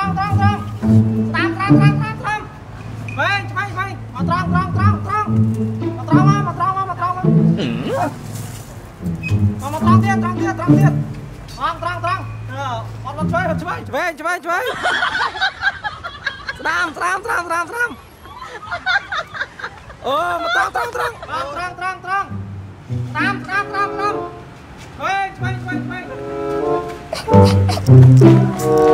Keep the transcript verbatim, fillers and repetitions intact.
ត្រង់ត្រង់ត្រង់ស្ដាំត្រាំត្រាំត្រាំត្រាំវែងឆ្វេងឆ្វេងមកត្រង់ត្រង់ត្រង់ត្រង់មកត្រង់មកមកត្រង់មកមកត្រង់មកមកត្រង់ទៀតត្រង់ទៀតត្រង់ទៀតត្រង់ត្រង់ត្រង់អត់មកឆ្វេងឆ្វេងឆ្វេងឆ្វេងឆ្វេងស្ដាំត្រាំត្រាំត្រាំត្រាំអូមកត្រង់ត្រង់ត្រង់ត្រង់ត្រង់ត្រង់ត្រង់ស្ដាំស្ដាំត្រង់ត្រង់ឆ្វេងឆ្វេងឆ្វេងឆ្វេង